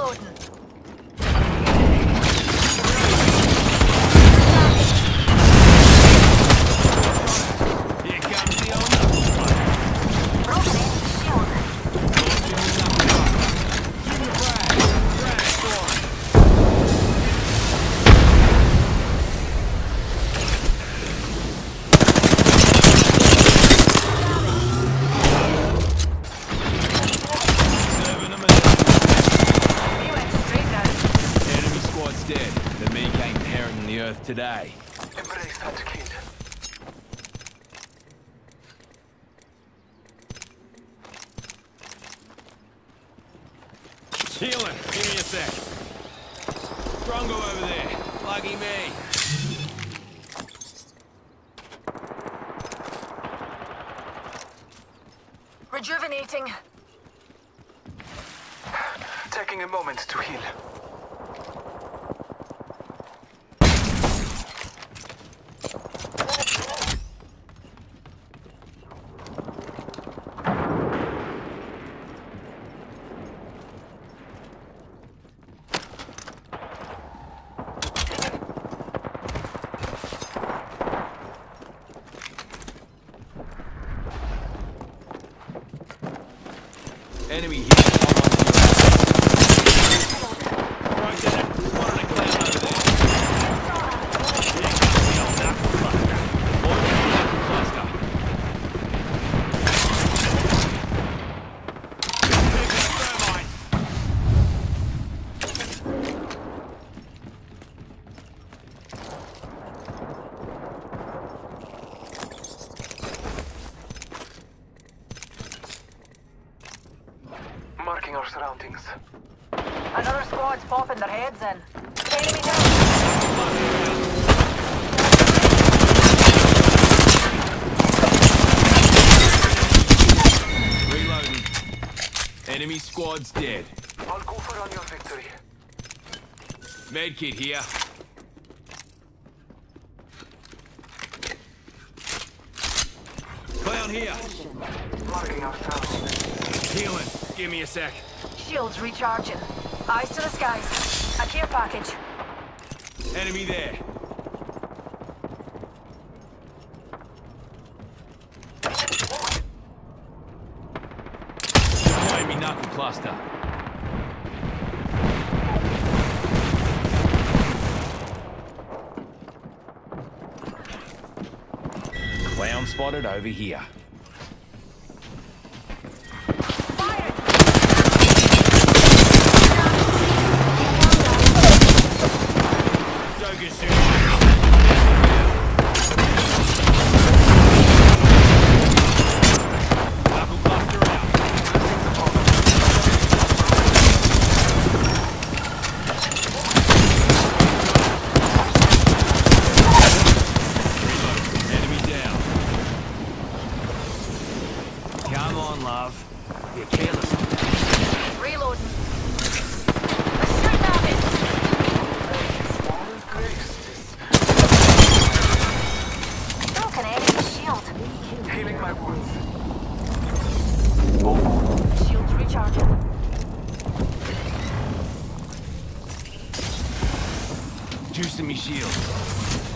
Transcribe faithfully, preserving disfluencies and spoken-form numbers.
Reloading. Here comes the old knuckle fight. Broken enemy shield. Launching the knuckle fight. Give the frag. Frag, storm. Serving them a We went straight down. enemy squad's dead. The meek ain't inheriting the earth today. Embrace that kid. Healing. Give me a sec. Drongo over there. Lucky me. Rejuvenating. Taking a moment to heal. Enemy here. Right there. One on a clown over there. Here comes the old knuckle cluster. Launching the knuckle cluster. Taking a thermite. Marking our surroundings. Another squad's popping their heads in. Enemy down. Reloading. Enemy squad's dead. I'll go for on your victory. Medkit here. Clown here. Marking our surroundings. Healing. Give me a sec. Shields recharging. Eyes to the skies. A care package. Enemy there. Deploying me knuckle cluster. Clown spotted over here. Joker's soon. Knuckle cluster out. Reload. Enemy down. Come on, love. You're careless. Reloading. Shoot at it. Broken enemy shield. Healing my wounds. Shields recharging. Juicing me shield.